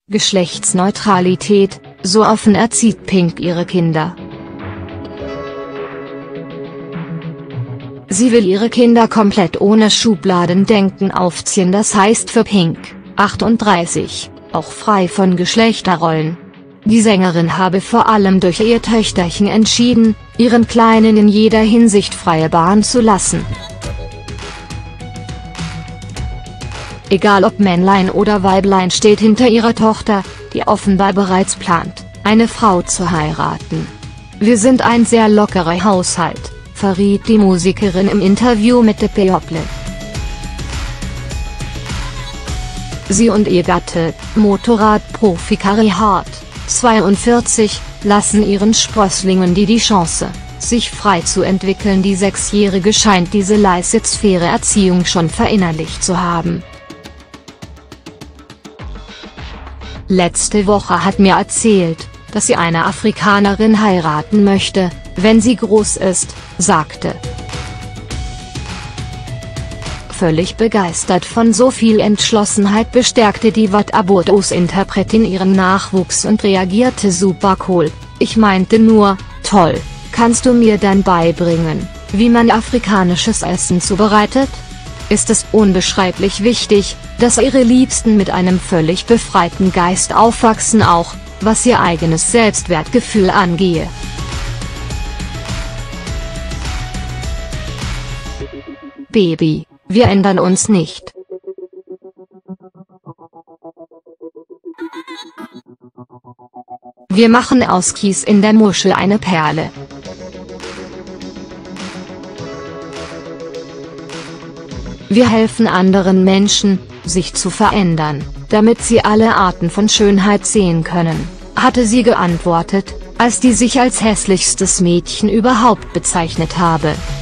Geschlechtsneutralität, so offen erzieht Pink ihre Kinder. Sie will ihre Kinder komplett ohne Schubladendenken aufziehen, das heißt für Pink, 38, auch frei von Geschlechterrollen. Die Sängerin habe vor allem durch ihr Töchterchen entschieden, ihren Kleinen in jeder Hinsicht freie Bahn zu lassen. Egal ob Männlein oder Weiblein steht hinter ihrer Tochter, die offenbar bereits plant, eine Frau zu heiraten. Wir sind ein sehr lockerer Haushalt, verriet die Musikerin im Interview mit The People. Sie und ihr Gatte, Motorradprofi Carey Hart, 42, lassen ihren Sprösslingen die Chance, sich frei zu entwickeln. Die Sechsjährige scheint diese laissez-faire Erziehung schon verinnerlicht zu haben. Letzte Woche hat mir erzählt, dass sie eine Afrikanerin heiraten möchte, wenn sie groß ist, sagte. Völlig begeistert von so viel Entschlossenheit bestärkte die Wat Abotos-Interpretin ihren Nachwuchs und reagierte super cool: Ich meinte nur, toll, kannst du mir dann beibringen, wie man afrikanisches Essen zubereitet? Ist es unbeschreiblich wichtig, dass ihre Liebsten mit einem völlig befreiten Geist aufwachsen, auch, was ihr eigenes Selbstwertgefühl angehe. Baby, wir ändern uns nicht. Wir machen aus Kies in der Muschel eine Perle. Wir helfen anderen Menschen, sich zu verändern, damit sie alle Arten von Schönheit sehen können, hatte sie geantwortet, als die sich als hässlichstes Mädchen überhaupt bezeichnet habe.